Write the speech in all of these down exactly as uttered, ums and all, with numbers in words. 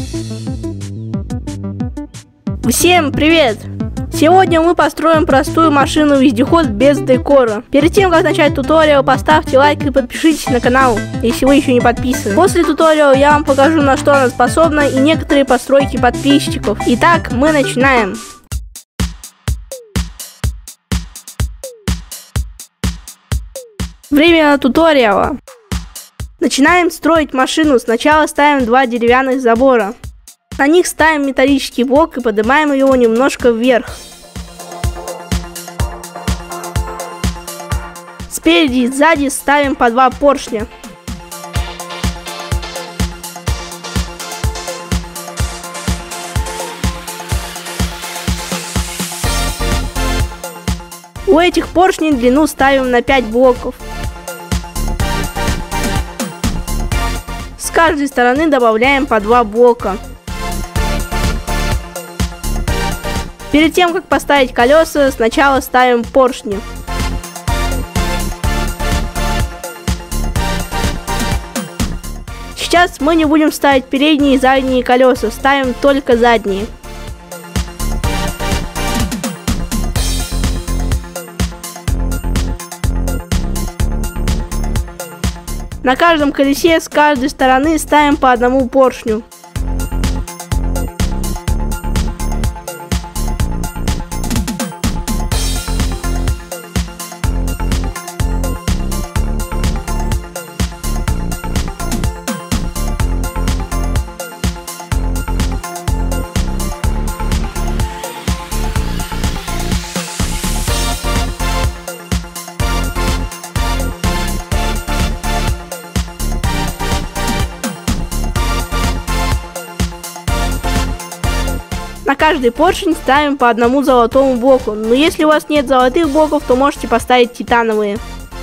Всем привет! Сегодня мы построим простую машину-вездеход без декора. Перед тем, как начать туториал, поставьте лайк и подпишитесь на канал, если вы еще не подписаны. После туториала я вам покажу, на что она способна, и некоторые постройки подписчиков. Итак, мы начинаем. Время туториала. Начинаем строить машину. Сначала ставим два деревянных забора. На них ставим металлический блок и поднимаем его немножко вверх. Спереди и сзади ставим по два поршня. У этих поршней длину ставим на пять блоков. С каждой стороны добавляем по два блока. Перед тем, как поставить колеса, сначала ставим поршни. Сейчас мы не будем ставить передние и задние колеса, ставим только задние. На каждом колесе с каждой стороны ставим по одному поршню. На каждый поршень ставим по одному золотому блоку, но если у вас нет золотых блоков, то можете поставить титановые.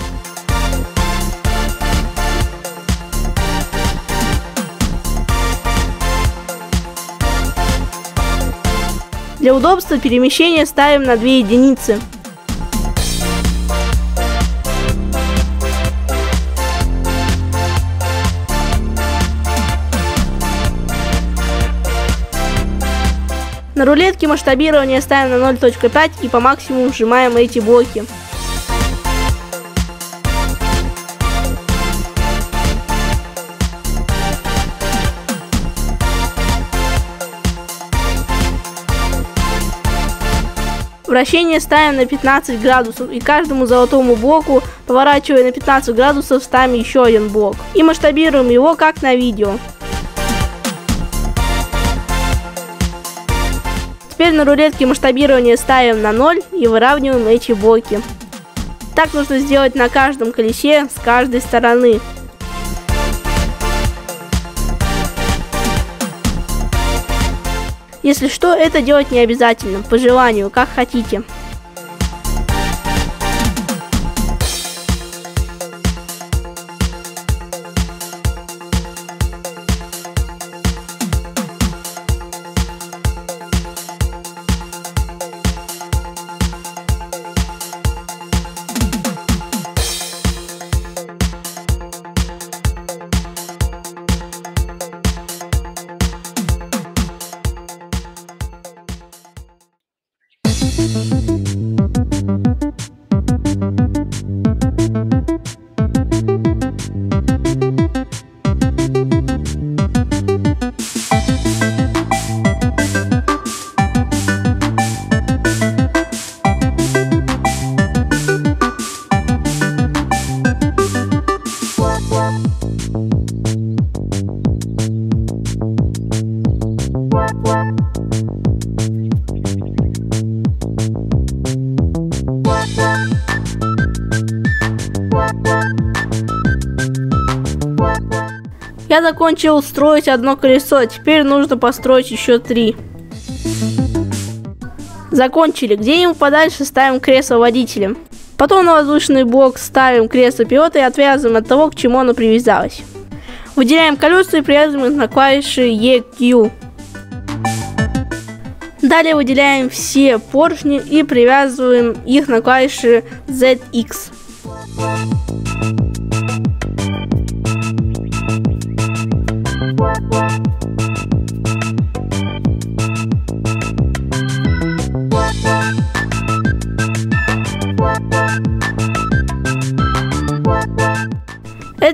Для удобства перемещения ставим на две единицы. На рулетке масштабирование ставим на ноль точка пять и по максимуму сжимаем эти блоки. Вращение ставим на пятнадцать градусов, и каждому золотому блоку, поворачивая на пятнадцать градусов, ставим еще один блок. И масштабируем его как на видео. Теперь на рулетке масштабирование ставим на ноль и выравниваем эти блоки. Так нужно сделать на каждом колесе с каждой стороны. Если что, это делать не обязательно, по желанию, как хотите. Я закончил строить одно колесо, теперь нужно построить еще три. Закончили. Где-нибудь подальше ставим кресло водителя. Потом на воздушный блок ставим кресло пилота и отвязываем от того, к чему оно привязалось. Выделяем колеса и привязываем их на клавиши и кью. Далее выделяем все поршни и привязываем их на клавиши зет икс.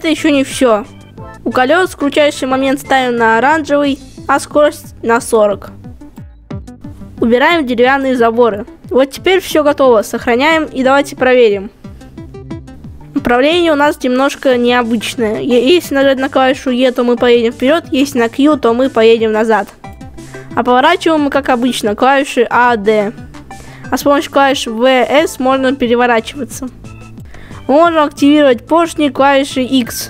это еще не все. У колес крутящий момент ставим на оранжевый, а скорость на сорок. Убираем деревянные заборы. Вот теперь все готово. Сохраняем и давайте проверим. Управление у нас немножко необычное. Если нажать на клавишу E, то мы поедем вперед, если на Q, то мы поедем назад. А поворачиваем мы, как обычно, клавиши A, D. А с помощью клавиш V, S можно переворачиваться. Мы можем активировать поршни клавишей X.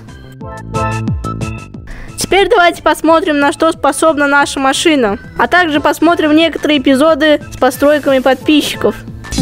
Теперь давайте посмотрим, на что способна наша машина. А также посмотрим некоторые эпизоды с постройками подписчиков.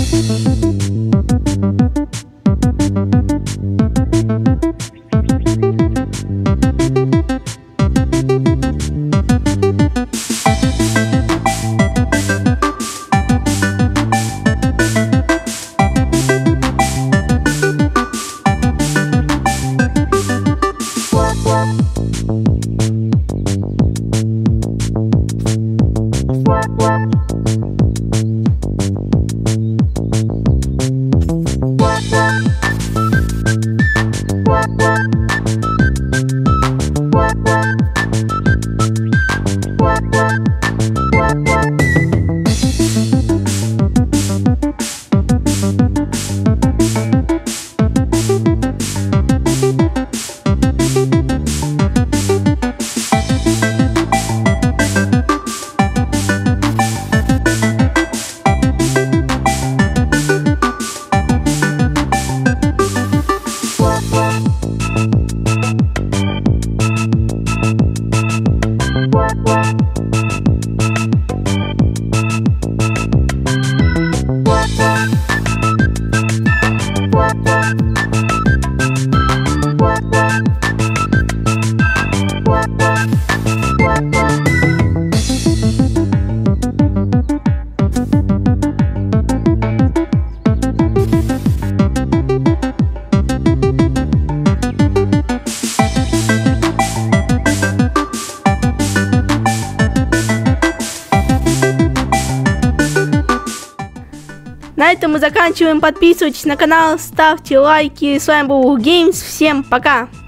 На этом мы заканчиваем. Подписывайтесь на канал, ставьте лайки. С вами был Геймс. Всем пока!